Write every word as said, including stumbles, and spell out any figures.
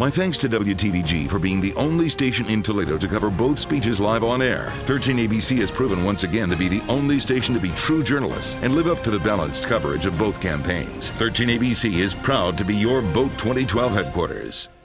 My thanks to W T V G for being the only station in Toledo to cover both speeches live on air. thirteen A B C has proven once again to be the only station to be true journalists and live up to the balanced coverage of both campaigns. thirteen A B C is proud to be your Vote twenty twelve headquarters.